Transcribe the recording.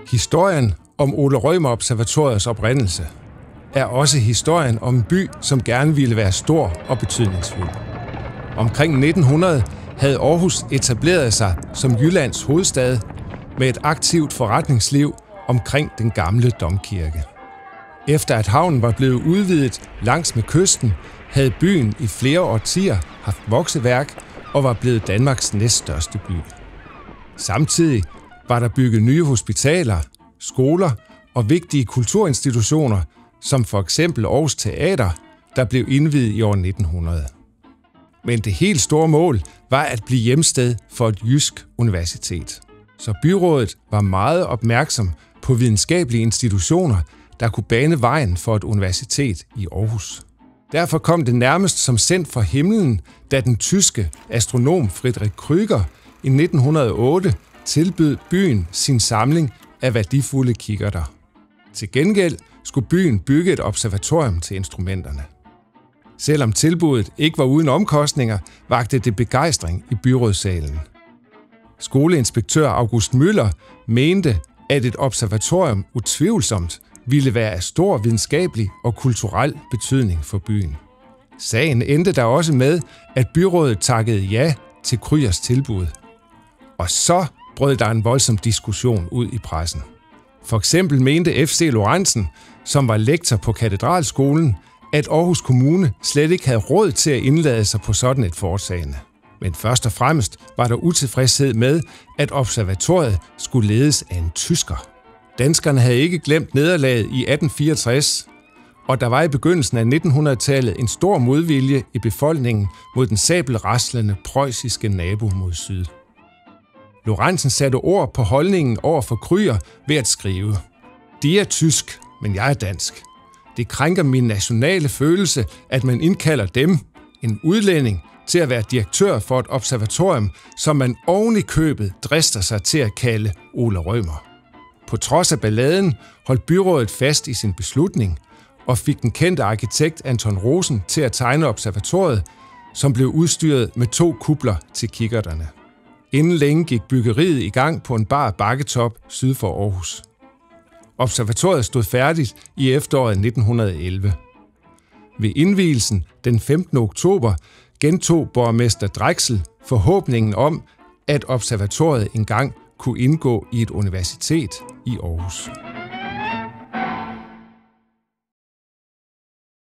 Historien om Ole Rømer Observatoriets oprindelse er også historien om en by, som gerne ville være stor og betydningsfuld. Omkring 1900 havde Aarhus etableret sig som Jyllands hovedstad med et aktivt forretningsliv omkring den gamle domkirke. Efter at havnen var blevet udvidet langs med kysten, havde byen i flere årtier haft vokseværk og var blevet Danmarks næststørste by. Samtidig var der bygget nye hospitaler, skoler og vigtige kulturinstitutioner, som for eksempel Aarhus Teater, der blev indviet i år 1900. Men det helt store mål var at blive hjemsted for et jysk universitet. Så byrådet var meget opmærksom på videnskabelige institutioner, der kunne bane vejen for et universitet i Aarhus. Derfor kom det nærmest som sendt fra himlen, da den tyske astronom Friedrich Krüger i 1908 tilbød byen sin samling af værdifulde kikkerter. Til gengæld skulle byen bygge et observatorium til instrumenterne. Selvom tilbuddet ikke var uden omkostninger, vakte det begejstring i byrådssalen. Skoleinspektør August Müller mente, at et observatorium utvivlsomt ville være af stor videnskabelig og kulturel betydning for byen. Sagen endte der også med, at byrådet takkede ja til Krügers tilbud. Og så brød der en voldsom diskussion ud i pressen. For eksempel mente F.C. Lorentzen, som var lektor på Katedralskolen, at Aarhus Kommune slet ikke havde råd til at indlade sig på sådan et foretagende. Men først og fremmest var der utilfredshed med, at observatoriet skulle ledes af en tysker. Danskerne havde ikke glemt nederlaget i 1864, og der var i begyndelsen af 1900-tallet en stor modvilje i befolkningen mod den sabelraslende preussiske nabo mod syd. Lorentzen satte ord på holdningen over for Krüger ved at skrive: "De er tysk, men jeg er dansk. Det krænker min nationale følelse, at man indkalder dem, en udlænding, til at være direktør for et observatorium, som man oven i købet drister sig til at kalde Ole Rømer." På trods af balladen holdt byrådet fast i sin beslutning og fik den kendte arkitekt Anton Rosen til at tegne observatoriet, som blev udstyret med 2 kupler til kikkerterne. Inden længe gik byggeriet i gang på en bar bakketop syd for Aarhus. Observatoriet stod færdigt i efteråret 1911. Ved indvielsen den 15. oktober gentog borgmester Drexel forhåbningen om, at observatoriet engang kunne indgå i et universitet i Aarhus.